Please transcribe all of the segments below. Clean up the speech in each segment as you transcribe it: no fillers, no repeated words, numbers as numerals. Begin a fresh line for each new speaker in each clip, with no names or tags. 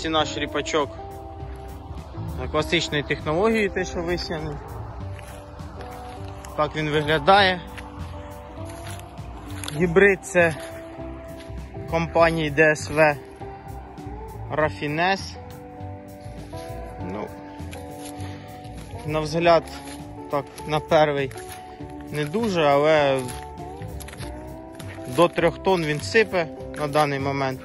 Ось і наш ріпачок класичної технології, те, що висіяний. Так він виглядає. Гібрид це компанії DSV Raffinesse. Ну, на взгляд, так, на перший не дуже, але до 3 тонн він сипе на даний момент.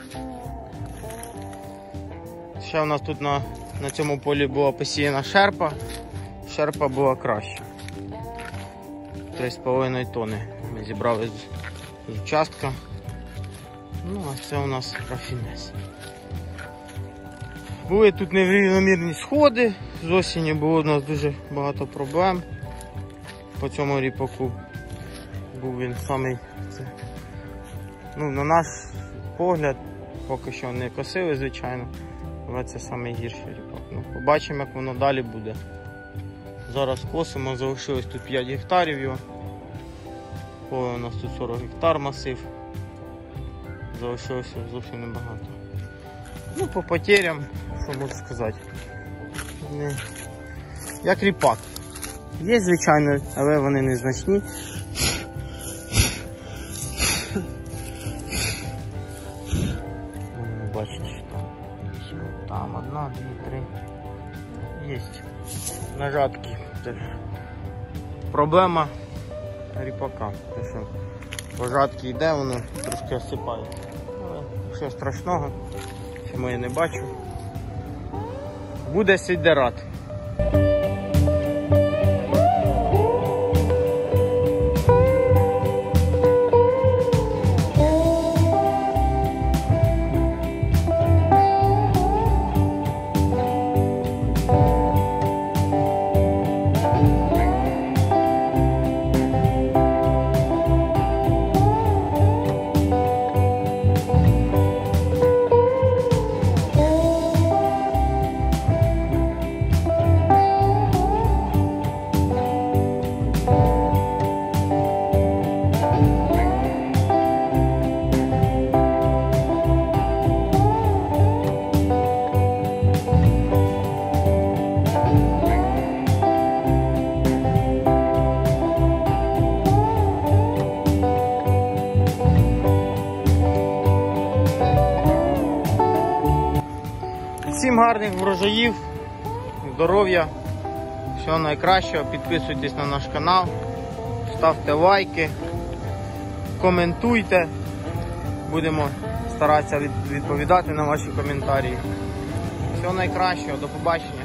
Ще у нас тут на цьому полі була посіяна шерпа. Шерпа була краще. 3,5 тонни ми зібрали з участка. Ну, а це у нас Raffinesse. Були тут нерівномірні сходи. З осені було у нас дуже багато проблем. По цьому ріпаку був він самий, ну, на наш погляд, поки що не косили, звичайно, але це найгірший ріпак. Ну, побачимо, як воно далі буде. Зараз косимо, залишилось тут 5 гектарів його. Поле у нас тут 40 гектар масив. Залишилося зовсім небагато. Ну, по потерям, що можу сказати. Як ріпак. Є, звичайно, але вони незначні. Бачите, що там 1, 2, 3. Є нажатки. Проблема ріпака. Тому що пожатки йде, воно трошки осипає. Але нічого страшного, чому я не бачу. Буде сидерат. Всім гарних врожаїв, здоров'я, всього найкращого, підписуйтесь на наш канал, ставте лайки, коментуйте, будемо старатися відповідати на ваші коментарі. Всього найкращого, до побачення.